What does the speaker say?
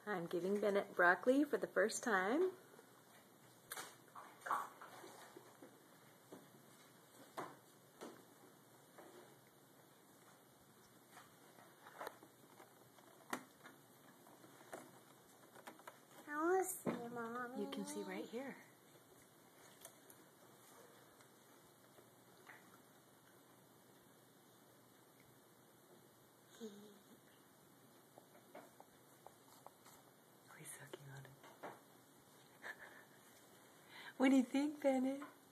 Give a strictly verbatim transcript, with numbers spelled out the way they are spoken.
I'm giving Bennett broccoli for the first time. I want to see, Mommy. You can see right here. Oh, he's sucking on it. What do you think, Bennett?